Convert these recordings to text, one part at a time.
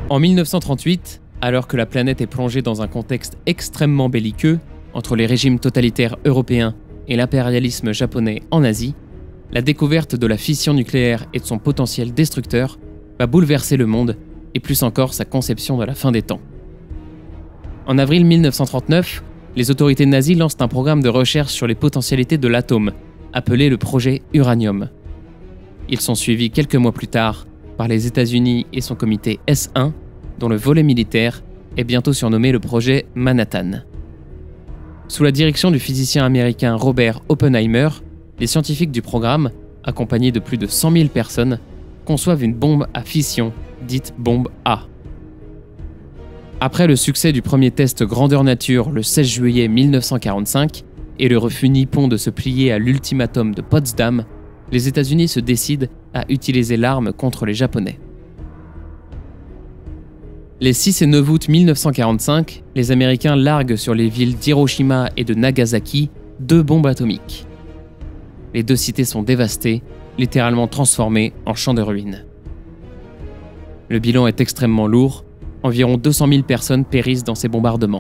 En 1938, alors que la planète est plongée dans un contexte extrêmement belliqueux entre les régimes totalitaires européens et l'impérialisme japonais en Asie, la découverte de la fission nucléaire et de son potentiel destructeur va bouleverser le monde et plus encore sa conception de la fin des temps. En avril 1939, les autorités nazies lancent un programme de recherche sur les potentialités de l'atome, appelé le projet Uranium. Ils sont suivis quelques mois plus tard par les États-Unis et son comité S1, dont le volet militaire est bientôt surnommé le projet Manhattan. Sous la direction du physicien américain Robert Oppenheimer, les scientifiques du programme, accompagnés de plus de 100 000 personnes, conçoivent une bombe à fission, dite bombe A. Après le succès du premier test grandeur nature le 16 juillet 1945 et le refus nippon de se plier à l'ultimatum de Potsdam, les États-Unis se décident à utiliser l'arme contre les Japonais. Les 6 et 9 août 1945, les Américains larguent sur les villes d'Hiroshima et de Nagasaki 2 bombes atomiques. Les 2 cités sont dévastées, littéralement transformées en champs de ruines. Le bilan est extrêmement lourd, environ 200 000 personnes périssent dans ces bombardements.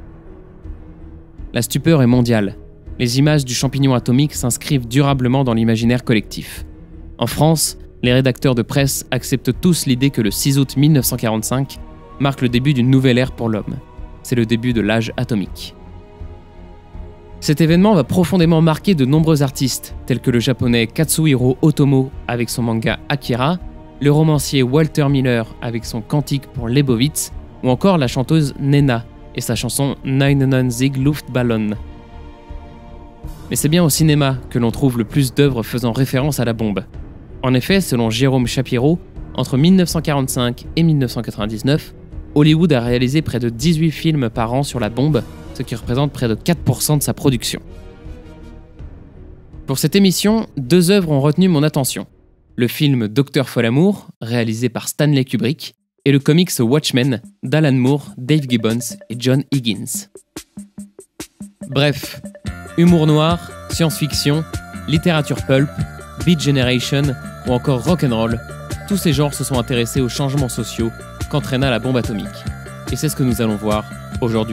La stupeur est mondiale. Les images du champignon atomique s'inscrivent durablement dans l'imaginaire collectif. En France, les rédacteurs de presse acceptent tous l'idée que le 6 août 1945 marque le début d'une nouvelle ère pour l'homme. C'est le début de l'âge atomique. Cet événement va profondément marquer de nombreux artistes, tels que le japonais Katsuhiro Otomo avec son manga Akira, le romancier Walter Miller avec son cantique pour Leibowitz, ou encore la chanteuse Nena et sa chanson 99 Luftballon. Mais c'est bien au cinéma que l'on trouve le plus d'œuvres faisant référence à la bombe. En effet, selon Jérôme Shapiro, entre 1945 et 1999, Hollywood a réalisé près de 18 films par an sur la bombe, ce qui représente près de 4% de sa production. Pour cette émission, 2 œuvres ont retenu mon attention. Le film Dr. Folamour, réalisé par Stanley Kubrick, et le comics Watchmen d'Alan Moore, Dave Gibbons et John Higgins. Bref, humour noir, science-fiction, littérature pulp, Beat Generation ou encore rock'n'roll, tous ces genres se sont intéressés aux changements sociaux qu'entraîna la bombe atomique. Et c'est ce que nous allons voir aujourd'hui.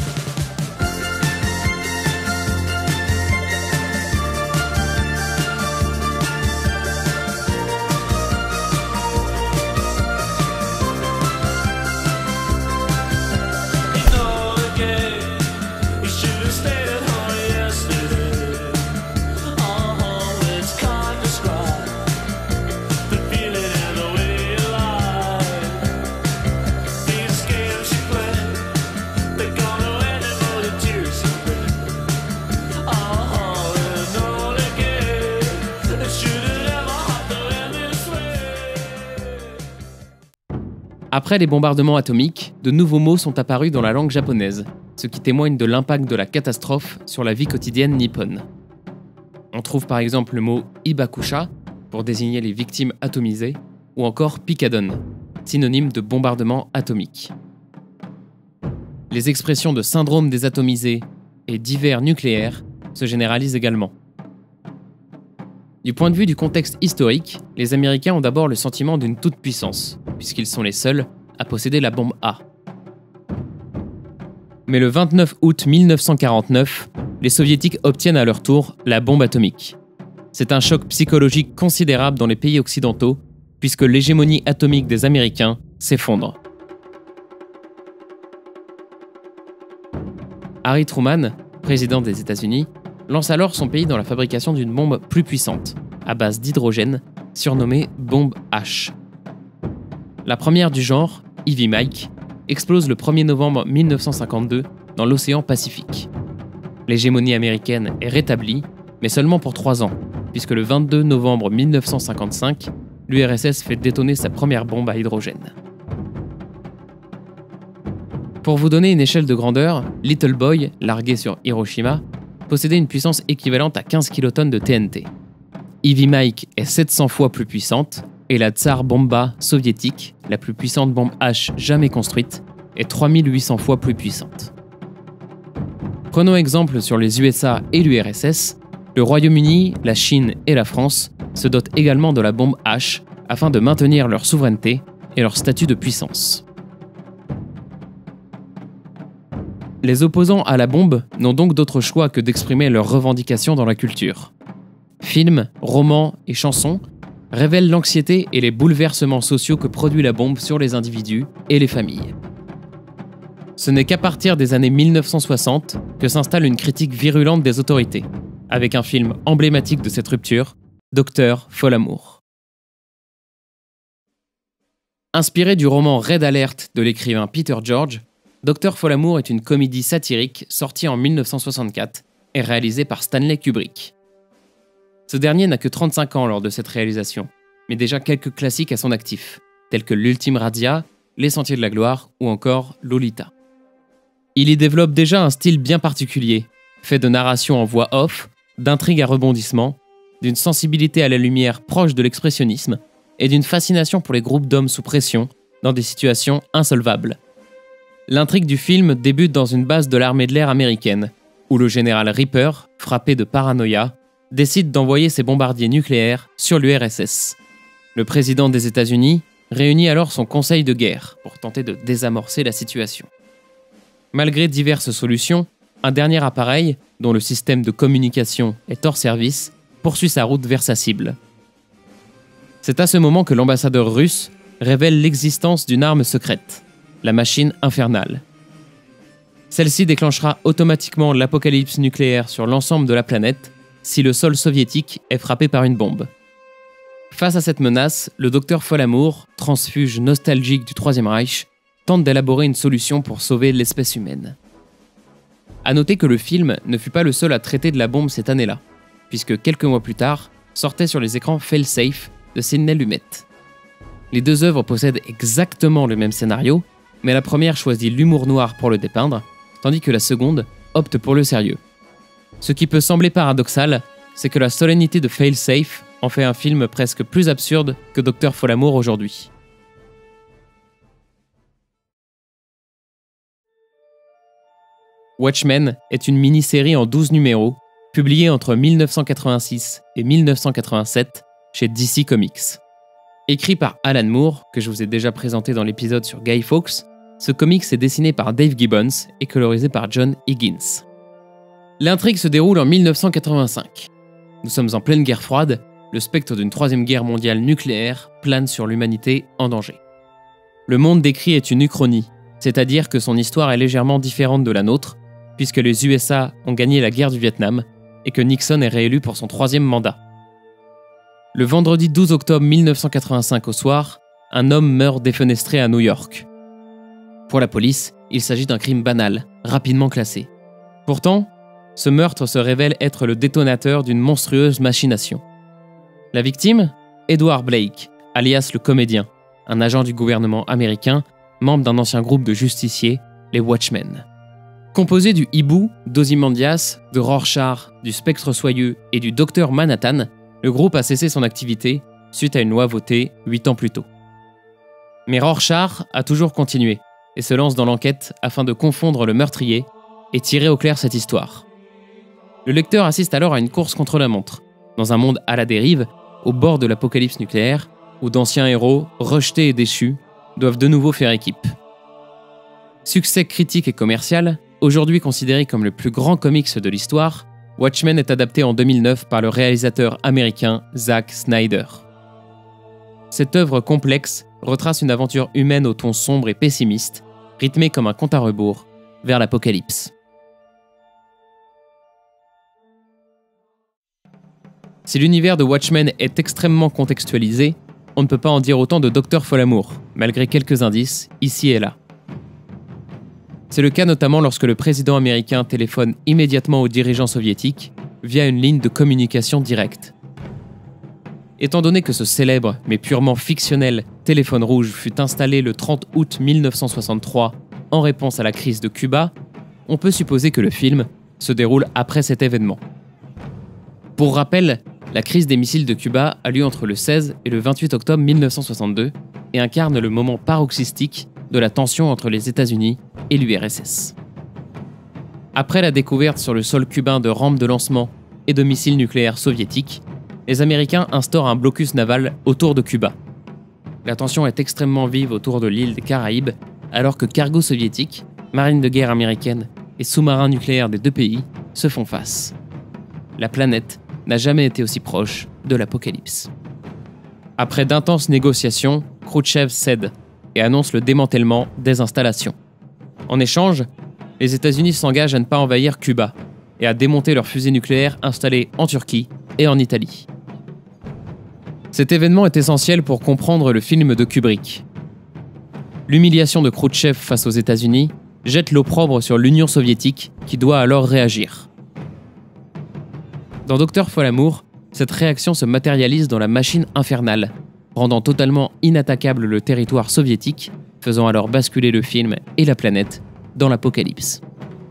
Après les bombardements atomiques, de nouveaux mots sont apparus dans la langue japonaise, ce qui témoigne de l'impact de la catastrophe sur la vie quotidienne nippone. On trouve par exemple le mot ibakusha pour désigner les victimes atomisées, ou encore picadon, synonyme de bombardement atomique. Les expressions de syndrome des atomisés et d'hiver nucléaire se généralisent également. Du point de vue du contexte historique, les Américains ont d'abord le sentiment d'une toute-puissance, puisqu'ils sont les seuls à posséder la bombe A. Mais le 29 août 1949, les Soviétiques obtiennent à leur tour la bombe atomique. C'est un choc psychologique considérable dans les pays occidentaux, puisque l'hégémonie atomique des Américains s'effondre. Harry Truman, président des États-Unis, lance alors son pays dans la fabrication d'une bombe plus puissante, à base d'hydrogène, surnommée bombe H. La première du genre, Ivy Mike, explose le 1er novembre 1952 dans l'océan Pacifique. L'hégémonie américaine est rétablie, mais seulement pour 3 ans, puisque le 22 novembre 1955, l'URSS fait détonner sa première bombe à hydrogène. Pour vous donner une échelle de grandeur, Little Boy, largué sur Hiroshima, possédait une puissance équivalente à 15 kilotonnes de TNT. Ivy Mike est 700 fois plus puissante, et la Tsar Bomba soviétique, la plus puissante bombe H jamais construite, est 3800 fois plus puissante. Prenons exemple sur les USA et l'URSS, le Royaume-Uni, la Chine et la France se dotent également de la bombe H afin de maintenir leur souveraineté et leur statut de puissance. Les opposants à la bombe n'ont donc d'autre choix que d'exprimer leurs revendications dans la culture. Films, romans et chansons révèlent l'anxiété et les bouleversements sociaux que produit la bombe sur les individus et les familles. Ce n'est qu'à partir des années 1960 que s'installe une critique virulente des autorités, avec un film emblématique de cette rupture, Dr. Folamour. Inspiré du roman Red Alert de l'écrivain Peter George, Dr. Folamour est une comédie satirique sortie en 1964 et réalisée par Stanley Kubrick. Ce dernier n'a que 35 ans lors de cette réalisation, mais déjà quelques classiques à son actif, tels que L'Ultime Razzia, Les Sentiers de la Gloire ou encore Lolita. Il y développe déjà un style bien particulier, fait de narration en voix off, d'intrigues à rebondissements, d'une sensibilité à la lumière proche de l'expressionnisme et d'une fascination pour les groupes d'hommes sous pression dans des situations insolvables. L'intrigue du film débute dans une base de l'armée de l'air américaine, où le général Ripper, frappé de paranoïa, décide d'envoyer ses bombardiers nucléaires sur l'URSS. Le président des États-Unis réunit alors son conseil de guerre pour tenter de désamorcer la situation. Malgré diverses solutions, un dernier appareil, dont le système de communication est hors service, poursuit sa route vers sa cible. C'est à ce moment que l'ambassadeur russe révèle l'existence d'une arme secrète, la machine infernale. Celle-ci déclenchera automatiquement l'apocalypse nucléaire sur l'ensemble de la planète si le sol soviétique est frappé par une bombe. Face à cette menace, le docteur Folamour, transfuge nostalgique du Troisième Reich, tente d'élaborer une solution pour sauver l'espèce humaine. À noter que le film ne fut pas le seul à traiter de la bombe cette année-là, puisque quelques mois plus tard, sortait sur les écrans Fail-Safe de Sidney Lumet. Les deux œuvres possèdent exactement le même scénario, mais la première choisit l'humour noir pour le dépeindre, tandis que la seconde opte pour le sérieux. Ce qui peut sembler paradoxal, c'est que la solennité de Fail-Safe en fait un film presque plus absurde que Dr. Folamour aujourd'hui. Watchmen est une mini-série en 12 numéros, publiée entre 1986 et 1987 chez DC Comics. Écrit par Alan Moore, que je vous ai déjà présenté dans l'épisode sur Guy Fawkes, ce comics est dessiné par Dave Gibbons et colorisé par John Higgins. L'intrigue se déroule en 1985. Nous sommes en pleine guerre froide, le spectre d'une troisième guerre mondiale nucléaire plane sur l'humanité en danger. Le monde décrit est une uchronie, c'est-à-dire que son histoire est légèrement différente de la nôtre, puisque les USA ont gagné la guerre du Vietnam et que Nixon est réélu pour son 3e mandat. Le vendredi 12 octobre 1985 au soir, un homme meurt défenestré à New York. Pour la police, il s'agit d'un crime banal, rapidement classé. Pourtant, ce meurtre se révèle être le détonateur d'une monstrueuse machination. La victime ? Edward Blake, alias le Comédien, un agent du gouvernement américain, membre d'un ancien groupe de justiciers, les Watchmen. Composé du Hibou, d'Ozymandias, de Rorschach, du Spectre Soyeux et du Docteur Manhattan, le groupe a cessé son activité suite à une loi votée 8 ans plus tôt. Mais Rorschach a toujours continué et se lance dans l'enquête afin de confondre le meurtrier et tirer au clair cette histoire. Le lecteur assiste alors à une course contre la montre, dans un monde à la dérive, au bord de l'apocalypse nucléaire, où d'anciens héros, rejetés et déchus, doivent de nouveau faire équipe. Succès critique et commercial, aujourd'hui considéré comme le plus grand comics de l'histoire, Watchmen est adapté en 2009 par le réalisateur américain Zack Snyder. Cette œuvre complexe retrace une aventure humaine au ton sombre et pessimiste, rythmée comme un compte à rebours vers l'apocalypse. Si l'univers de Watchmen est extrêmement contextualisé, on ne peut pas en dire autant de Dr. Folamour, malgré quelques indices ici et là. C'est le cas notamment lorsque le président américain téléphone immédiatement aux dirigeants soviétiques via une ligne de communication directe. Étant donné que ce célèbre, mais purement fictionnel, téléphone rouge fut installé le 30 août 1963 en réponse à la crise de Cuba, on peut supposer que le film se déroule après cet événement. Pour rappel, la crise des missiles de Cuba a lieu entre le 16 et le 28 octobre 1962 et incarne le moment paroxystique de la tension entre les États-Unis et l'URSS. Après la découverte sur le sol cubain de rampes de lancement et de missiles nucléaires soviétiques, les Américains instaurent un blocus naval autour de Cuba. La tension est extrêmement vive autour de l'île des Caraïbes, alors que cargos soviétiques, marines de guerre américaines et sous-marins nucléaires des deux pays se font face. La planète n'a jamais été aussi proche de l'apocalypse. Après d'intenses négociations, Khrouchtchev cède et annonce le démantèlement des installations. En échange, les États-Unis s'engagent à ne pas envahir Cuba et à démonter leurs fusées nucléaires installées en Turquie et en Italie. Cet événement est essentiel pour comprendre le film de Kubrick. L'humiliation de Khrouchtchev face aux États-Unis jette l'opprobre sur l'Union soviétique qui doit alors réagir. Dans Docteur Folamour, cette réaction se matérialise dans la machine infernale, rendant totalement inattaquable le territoire soviétique, faisant alors basculer le film et la planète dans l'apocalypse.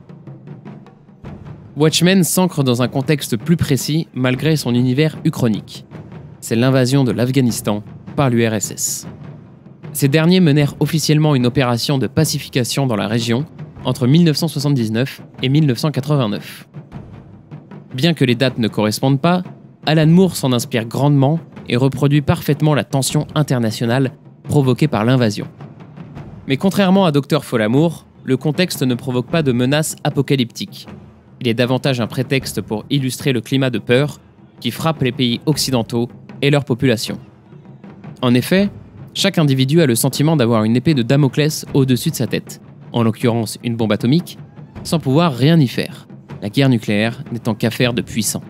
Watchmen s'ancre dans un contexte plus précis malgré son univers uchronique. C'est l'invasion de l'Afghanistan par l'URSS. Ces derniers menèrent officiellement une opération de pacification dans la région entre 1979 et 1989. Bien que les dates ne correspondent pas, Alan Moore s'en inspire grandement et reproduit parfaitement la tension internationale provoquée par l'invasion. Mais contrairement à Docteur Folamour, le contexte ne provoque pas de menace apocalyptique. Il est davantage un prétexte pour illustrer le climat de peur qui frappe les pays occidentaux et leur population. En effet, chaque individu a le sentiment d'avoir une épée de Damoclès au-dessus de sa tête, en l'occurrence une bombe atomique, sans pouvoir rien y faire, la guerre nucléaire n'étant qu'affaire de puissants.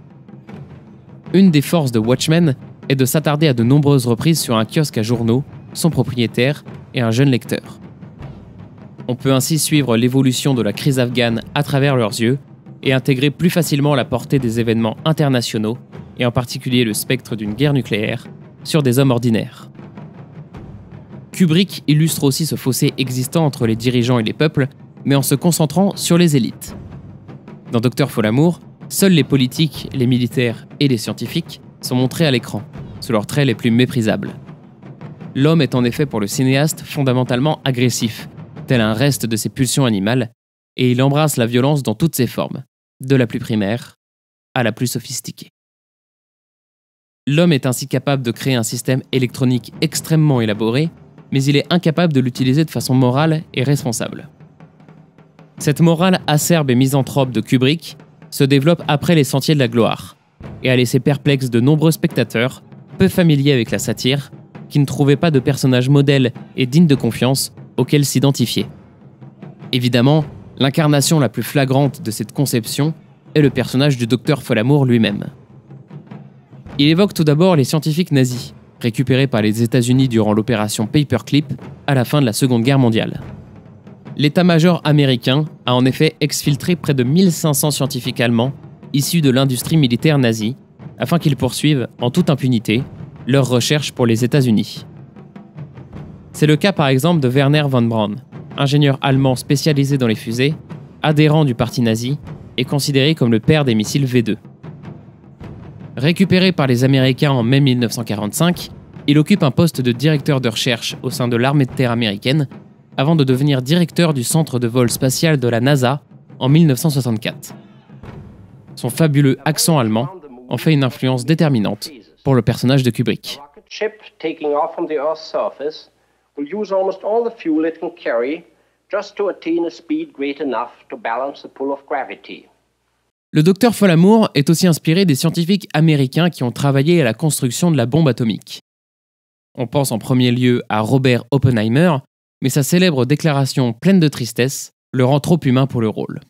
Une des forces de Watchmen est de s'attarder à de nombreuses reprises sur un kiosque à journaux, son propriétaire et un jeune lecteur. On peut ainsi suivre l'évolution de la crise afghane à travers leurs yeux et intégrer plus facilement la portée des événements internationaux et en particulier le spectre d'une guerre nucléaire sur des hommes ordinaires. Kubrick illustre aussi ce fossé existant entre les dirigeants et les peuples, mais en se concentrant sur les élites. Dans Docteur Folamour, seuls les politiques, les militaires et les scientifiques sont montrés à l'écran, sous leurs traits les plus méprisables. L'homme est en effet pour le cinéaste fondamentalement agressif, tel un reste de ses pulsions animales, et il embrasse la violence dans toutes ses formes, de la plus primaire à la plus sophistiquée. L'homme est ainsi capable de créer un système électronique extrêmement élaboré, mais il est incapable de l'utiliser de façon morale et responsable. Cette morale acerbe et misanthrope de Kubrick se développe après Les Sentiers de la Gloire, et a laissé perplexes de nombreux spectateurs, peu familiers avec la satire, qui ne trouvaient pas de personnage modèle et digne de confiance auquel s'identifier. Évidemment, l'incarnation la plus flagrante de cette conception est le personnage du docteur Folamour lui-même. Il évoque tout d'abord les scientifiques nazis, récupérés par les États-Unis durant l'opération Paperclip à la fin de la Seconde Guerre mondiale. L'état-major américain a en effet exfiltré près de 1500 scientifiques allemands issus de l'industrie militaire nazie afin qu'ils poursuivent, en toute impunité, leurs recherches pour les États-Unis. C'est le cas par exemple de Werner von Braun, ingénieur allemand spécialisé dans les fusées, adhérent du parti nazi et considéré comme le père des missiles V2. Récupéré par les Américains en mai 1945, il occupe un poste de directeur de recherche au sein de l'armée de terre américaine avant de devenir directeur du centre de vol spatial de la NASA en 1964. Son fabuleux accent allemand en fait une influence déterminante pour le personnage de Kubrick. Le docteur Folamour est aussi inspiré des scientifiques américains qui ont travaillé à la construction de la bombe atomique. On pense en premier lieu à Robert Oppenheimer, mais sa célèbre déclaration pleine de tristesse le rend trop humain pour le rôle.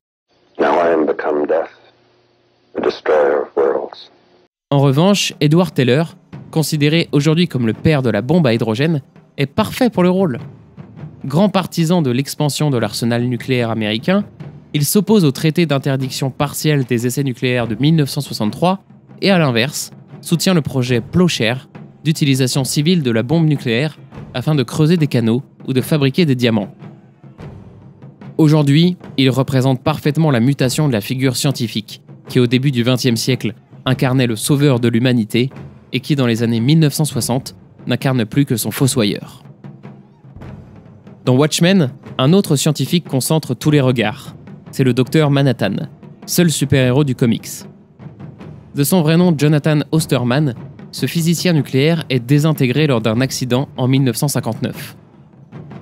En revanche, Edward Teller, considéré aujourd'hui comme le père de la bombe à hydrogène, est parfait pour le rôle. Grand partisan de l'expansion de l'arsenal nucléaire américain, il s'oppose au traité d'interdiction partielle des essais nucléaires de 1963 et, à l'inverse, soutient le projet Plowshare d'utilisation civile de la bombe nucléaire afin de creuser des canaux ou de fabriquer des diamants. Aujourd'hui, il représente parfaitement la mutation de la figure scientifique qui, au début du XXe siècle, incarnait le sauveur de l'humanité et qui, dans les années 1960, n'incarne plus que son fossoyeur. Dans Watchmen, un autre scientifique concentre tous les regards. C'est le docteur Manhattan, seul super-héros du comics. De son vrai nom Jonathan Osterman, ce physicien nucléaire est désintégré lors d'un accident en 1959.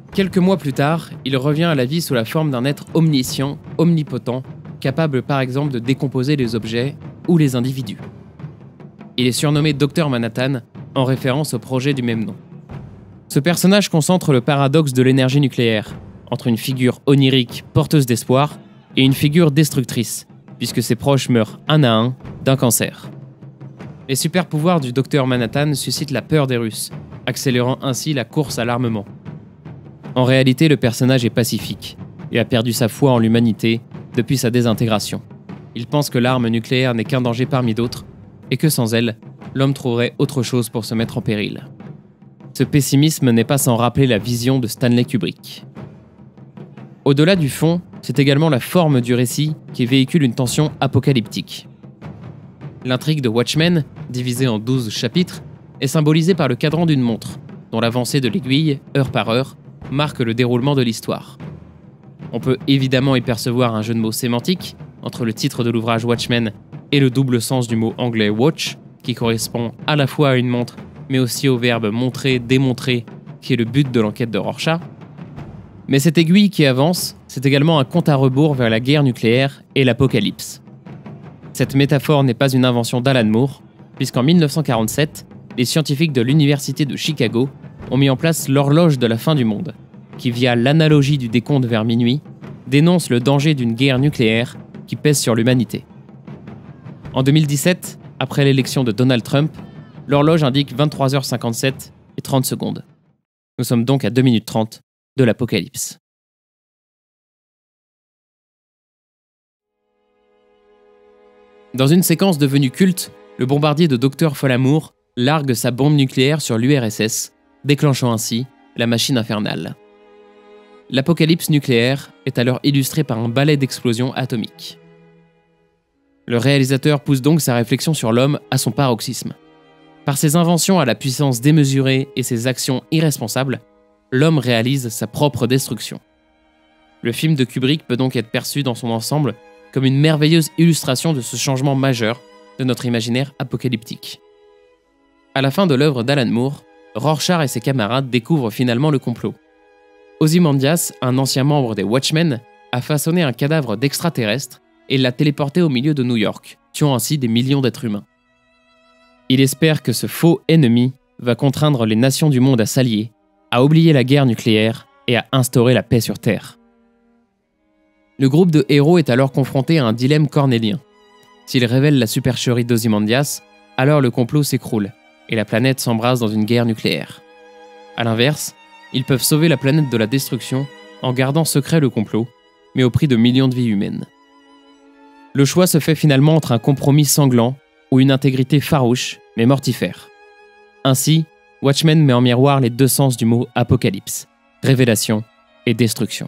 Quelques mois plus tard, il revient à la vie sous la forme d'un être omniscient, omnipotent, capable par exemple de décomposer les objets ou les individus. Il est surnommé Dr Manhattan, en référence au projet du même nom. Ce personnage concentre le paradoxe de l'énergie nucléaire, entre une figure onirique porteuse d'espoir et une figure destructrice, puisque ses proches meurent un à un d'un cancer. Les super-pouvoirs du Dr Manhattan suscitent la peur des Russes, accélérant ainsi la course à l'armement. En réalité, le personnage est pacifique et a perdu sa foi en l'humanité depuis sa désintégration. Il pense que l'arme nucléaire n'est qu'un danger parmi d'autres et que sans elle, l'homme trouverait autre chose pour se mettre en péril. Ce pessimisme n'est pas sans rappeler la vision de Stanley Kubrick. Au-delà du fond, c'est également la forme du récit qui véhicule une tension apocalyptique. L'intrigue de Watchmen, divisée en 12 chapitres, est symbolisée par le cadran d'une montre, dont l'avancée de l'aiguille, heure par heure, marque le déroulement de l'histoire. On peut évidemment y percevoir un jeu de mots sémantique entre le titre de l'ouvrage Watchmen et le double sens du mot anglais watch, qui correspond à la fois à une montre, mais aussi au verbe montrer, démontrer, qui est le but de l'enquête de Rorschach. Mais cette aiguille qui avance, c'est également un compte à rebours vers la guerre nucléaire et l'apocalypse. Cette métaphore n'est pas une invention d'Alan Moore, puisqu'en 1947, les scientifiques de l'Université de Chicago ont mis en place l'horloge de la fin du monde, qui, via l'analogie du décompte vers minuit, dénonce le danger d'une guerre nucléaire qui pèse sur l'humanité. En 2017, après l'élection de Donald Trump, l'horloge indique 23h57 et 30 secondes. Nous sommes donc à 2 minutes 30 de l'apocalypse. Dans une séquence devenue culte, le bombardier de Dr Folamour largue sa bombe nucléaire sur l'URSS, déclenchant ainsi la machine infernale. L'apocalypse nucléaire est alors illustrée par un ballet d'explosions atomiques. Le réalisateur pousse donc sa réflexion sur l'homme à son paroxysme. Par ses inventions à la puissance démesurée et ses actions irresponsables, l'homme réalise sa propre destruction. Le film de Kubrick peut donc être perçu dans son ensemble comme une merveilleuse illustration de ce changement majeur de notre imaginaire apocalyptique. À la fin de l'œuvre d'Alan Moore, Rorschach et ses camarades découvrent finalement le complot. Ozymandias, un ancien membre des Watchmen, a façonné un cadavre d'extraterrestre et l'a téléporté au milieu de New York, tuant ainsi des millions d'êtres humains. Il espère que ce faux ennemi va contraindre les nations du monde à s'allier, à oublier la guerre nucléaire et à instaurer la paix sur Terre. Le groupe de héros est alors confronté à un dilemme cornélien. S'il révèle la supercherie d'Ozymandias, alors le complot s'écroule et la planète s'embrase dans une guerre nucléaire. A l'inverse, ils peuvent sauver la planète de la destruction en gardant secret le complot, mais au prix de millions de vies humaines. Le choix se fait finalement entre un compromis sanglant ou une intégrité farouche mais mortifère. Ainsi, Watchmen met en miroir les deux sens du mot apocalypse, révélation et destruction.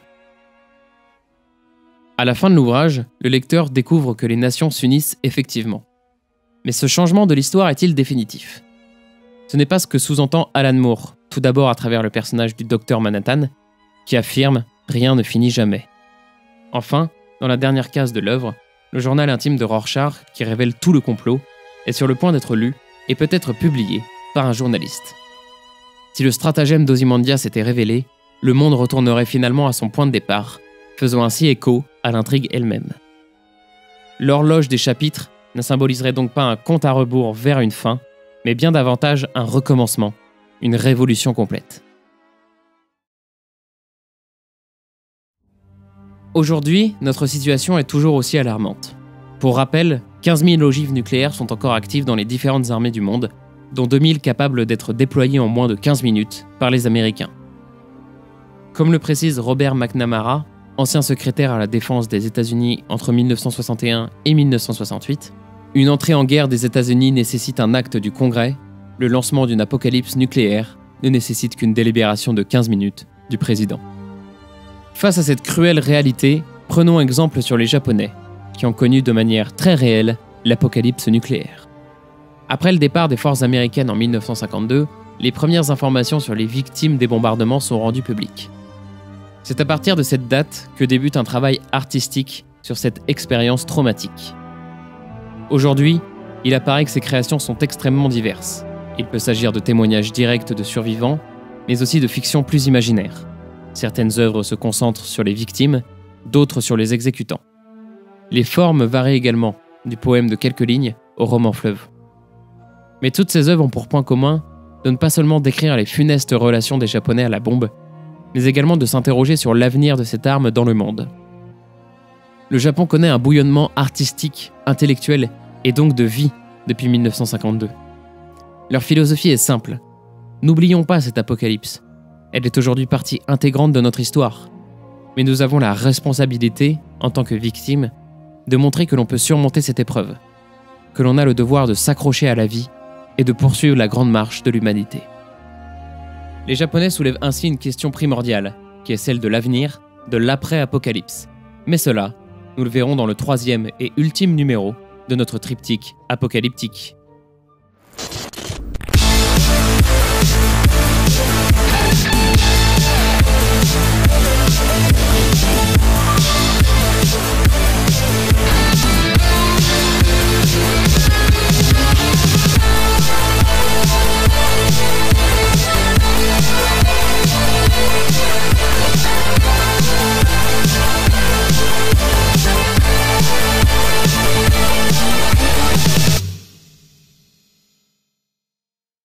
À la fin de l'ouvrage, le lecteur découvre que les nations s'unissent effectivement. Mais ce changement de l'histoire est-il définitif ? Ce n'est pas ce que sous-entend Alan Moore, tout d'abord à travers le personnage du Dr Manhattan, qui affirme « rien ne finit jamais ». Enfin, dans la dernière case de l'œuvre, le journal intime de Rorschach, qui révèle tout le complot, est sur le point d'être lu et peut-être publié par un journaliste. Si le stratagème d'Ozymandias était révélé, le monde retournerait finalement à son point de départ, faisant ainsi écho à l'intrigue elle-même. L'horloge des chapitres ne symboliserait donc pas un compte à rebours vers une fin, mais bien davantage un recommencement, une révolution complète. Aujourd'hui, notre situation est toujours aussi alarmante. Pour rappel, 15 000 ogives nucléaires sont encore actives dans les différentes armées du monde, dont 2000 capables d'être déployées en moins de 15 minutes par les Américains. Comme le précise Robert McNamara, ancien secrétaire à la défense des États-Unis entre 1961 et 1968, une entrée en guerre des États-Unis nécessite un acte du Congrès, le lancement d'une apocalypse nucléaire ne nécessite qu'une délibération de 15 minutes du président. Face à cette cruelle réalité, prenons exemple sur les Japonais, qui ont connu de manière très réelle l'apocalypse nucléaire. Après le départ des forces américaines en 1952, les premières informations sur les victimes des bombardements sont rendues publiques. C'est à partir de cette date que débute un travail artistique sur cette expérience traumatique. Aujourd'hui, il apparaît que ces créations sont extrêmement diverses. Il peut s'agir de témoignages directs de survivants, mais aussi de fictions plus imaginaires. Certaines œuvres se concentrent sur les victimes, d'autres sur les exécutants. Les formes varient également, du poème de quelques lignes au roman fleuve. Mais toutes ces œuvres ont pour point commun de ne pas seulement décrire les funestes relations des Japonais à la bombe, mais également de s'interroger sur l'avenir de cette arme dans le monde. Le Japon connaît un bouillonnement artistique, intellectuel et donc de vie depuis 1952. Leur philosophie est simple. N'oublions pas cette apocalypse. Elle est aujourd'hui partie intégrante de notre histoire. Mais nous avons la responsabilité, en tant que victimes, de montrer que l'on peut surmonter cette épreuve, que l'on a le devoir de s'accrocher à la vie et de poursuivre la grande marche de l'humanité. Les Japonais soulèvent ainsi une question primordiale, qui est celle de l'avenir, de l'après-apocalypse. Mais cela, nous le verrons dans le 3e et ultime numéro de notre triptyque apocalyptique.